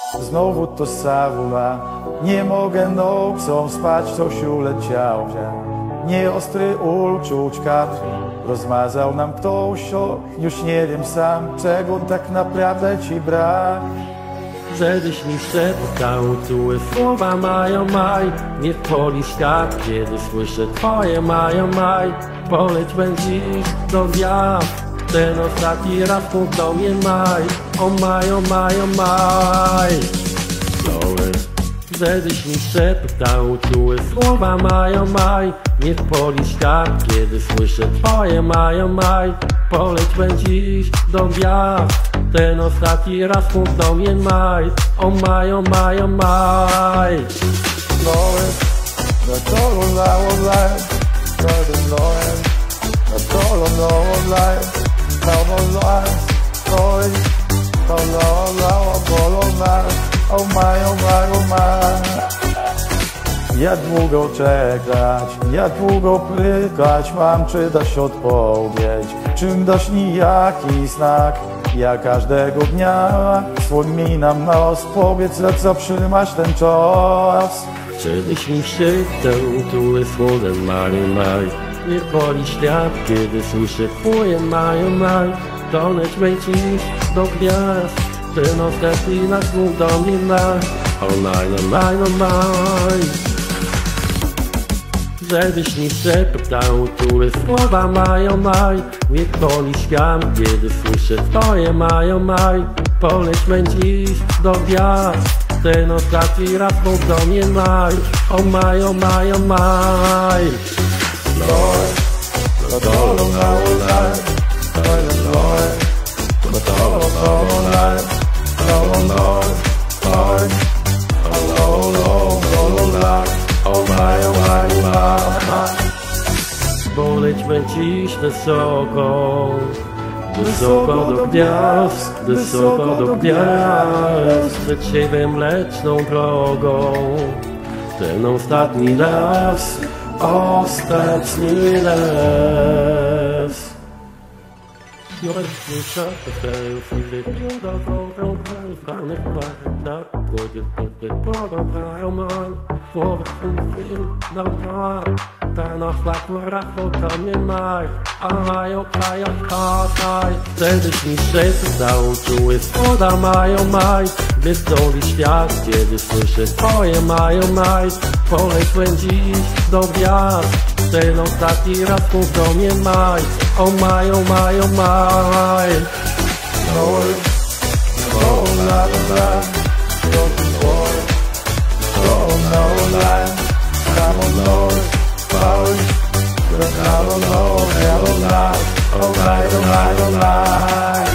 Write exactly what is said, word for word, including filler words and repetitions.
Znowu to sawola, nie mogę nocą spać, coś uleciał. Nieostry uczuć kadr rozmazał nam ktoś, o, już nie wiem sam, czego tak naprawdę ci brak. Żebyś mi szeptał, czułe słowa mają maj. Nie poli świat, kiedy słyszę twoje mają maj. Poleć dziś do gwiazd, ten ostatni raz mów do mnie maj. O maj, o maj, o maj. Żebyś mi szeptał, czułe słowa mają maj. Nie poli świat, kiedy słyszę twoje mają maj. Poleć dziś do gwiazd, ten ostatni raz mów do mnie maj. O maj, o maj, o maj. Knowing that all of life, not knowing that all of life, all of life, knowing all of life, all of life. Oh my, oh my, oh my. Jak długo czekać, jak długo pykać mam, czy dasz odpowiedź, czym dasz nijaki znak. Ja każdego dnia słoń nam nos, powiedz, za co trzymasz ten czas. Żebyś mi szeptał, czułe słowa mają maj. Nie boli świat, kiedy słyszę twoje mają maj. Doleć dziś do gwiazd, ten ostatni raz mów do mnie maj. O maj, o maj, o maj. Żebyś mi szeptał, czułe słowa mają maj. Nie boli świat, kiedy słyszę twoje mają maj. Polećmy dziś do gwiazd, ten ostatni raz mów do mnie maj. O maj, o maj, o maj. Lord, but all of our life, Lord, but all of our life, Lord, Lord, all of our life. Oh my, oh my, oh my. Polećmy dziś wysoko, wysoko do gwiazd, wysoko do gwiazd. Przed siebie mleczną drogą, ten ostatni raz, ostatni raz. You're the shot of the feeling beautiful from the front of the dark. Would you put the bottom of your mind for the feeling no more? Ten ostatni raz do mnie maj. Aj, okaj, okaj. Żebyś mi szeptał, czułe słowa mają maj. Wystąpi świat, kiedy słyszę twoje mają maj. Polećmy dziś do gwiazd, ten ostatni raz mów do mnie maj. O maj, o maj, o maj. Lord, oh la la, broken boy, oh no lie, come on Lord, Lord, but I don't know, I don't lie, oh lie, oh lie, oh lie.